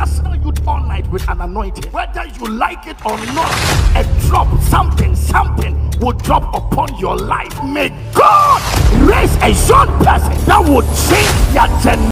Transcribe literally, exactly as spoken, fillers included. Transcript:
national youth all night with an anointing. Whether you like it or not, a drop, something, something will drop upon your life. May God raise a young person that will change your generation.